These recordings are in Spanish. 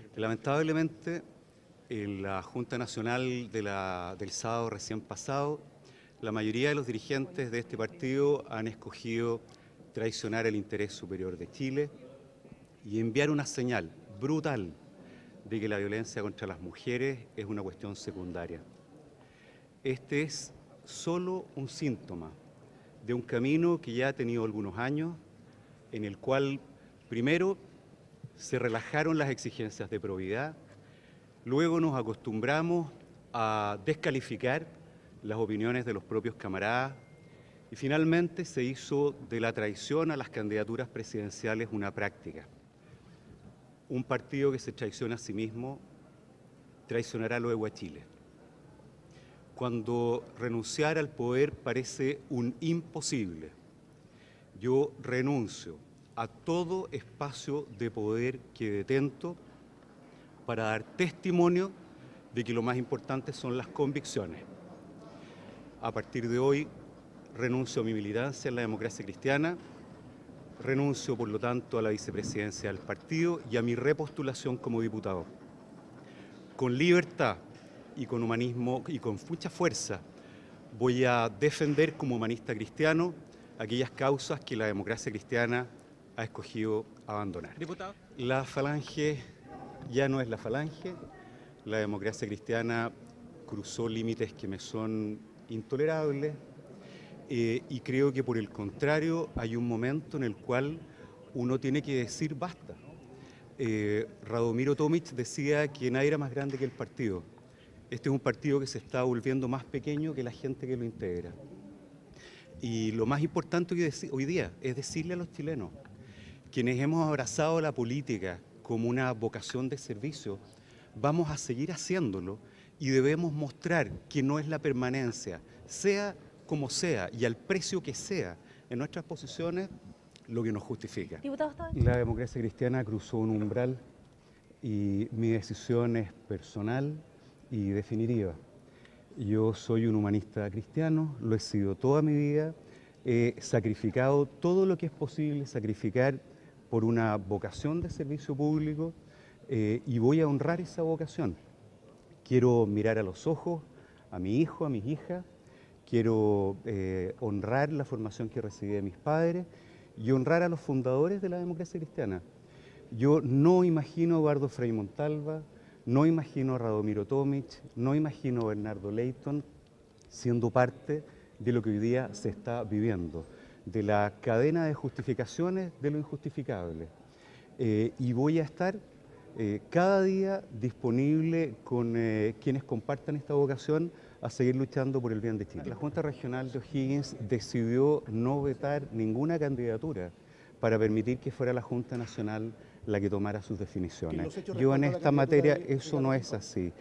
Lamentablemente, en la Junta Nacional del sábado recién pasado, la mayoría de los dirigentes de este partido han escogido traicionar el interés superior de Chile y enviar una señal brutal de que la violencia contra las mujeres es una cuestión secundaria. Este es solo un síntoma de un camino que ya ha tenido algunos años, en el cual primero se relajaron las exigencias de probidad, luego nos acostumbramos a descalificar las opiniones de los propios camaradas y finalmente se hizo de la traición a las candidaturas presidenciales una práctica. Un partido que se traiciona a sí mismo traicionará luego a Chile. Cuando renunciar al poder parece un imposible, yo renuncio a todo espacio de poder que detento para dar testimonio de que lo más importante son las convicciones. A partir de hoy, renuncio a mi militancia en la democracia cristiana, renuncio, por lo tanto, a la vicepresidencia del partido y a mi repostulación como diputado. Con libertad y con humanismo y con mucha fuerza voy a defender como humanista cristiano aquellas causas que la democracia cristiana ha escogido abandonar. Diputado. La falange ya no es la falange, la democracia cristiana cruzó límites que me son intolerables y creo que por el contrario hay un momento en el cual uno tiene que decir basta. Radomiro Tomic decía que nadie era más grande que el partido. Este es un partido que se está volviendo más pequeño que la gente que lo integra. Y lo más importante hoy día es decirle a los chilenos, quienes hemos abrazado la política como una vocación de servicio, vamos a seguir haciéndolo y debemos mostrar que no es la permanencia, sea como sea y al precio que sea en nuestras posiciones, lo que nos justifica. La democracia cristiana cruzó un umbral y mi decisión es personal y definitiva. Yo soy un humanista cristiano, lo he sido toda mi vida, he sacrificado todo lo que es posible sacrificar por una vocación de servicio público y voy a honrar esa vocación. Quiero mirar a los ojos a mi hijo, a mis hijas, quiero honrar la formación que recibí de mis padres y honrar a los fundadores de la democracia cristiana. Yo no imagino a Eduardo Frei Montalva, no imagino a Radomiro Tomic, no imagino a Bernardo Leyton siendo parte de lo que hoy día se está viviendo, de la cadena de justificaciones de lo injustificable. Y voy a estar cada día disponible con quienes compartan esta vocación a seguir luchando por el bien de Chile. La Junta Regional de O'Higgins decidió no vetar ninguna candidatura para permitir que fuera la Junta Nacional la que tomara sus definiciones. Yo en esta materia eso no es así.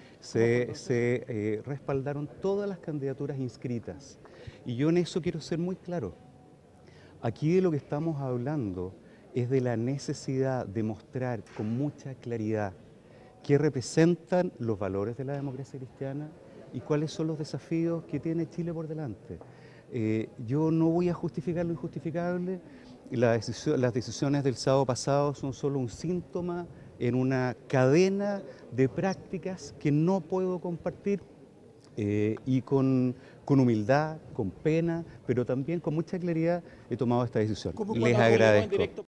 Se respaldaron todas las candidaturas inscritas y yo en eso quiero ser muy claro. Aquí de lo que estamos hablando es de la necesidad de mostrar con mucha claridad qué representan los valores de la democracia cristiana y cuáles son los desafíos que tiene Chile por delante. Yo no voy a justificar lo injustificable. Las decisiones del sábado pasado son solo un síntoma en una cadena de prácticas que no puedo compartir y con humildad, con pena, pero también con mucha claridad he tomado esta decisión. Les agradezco.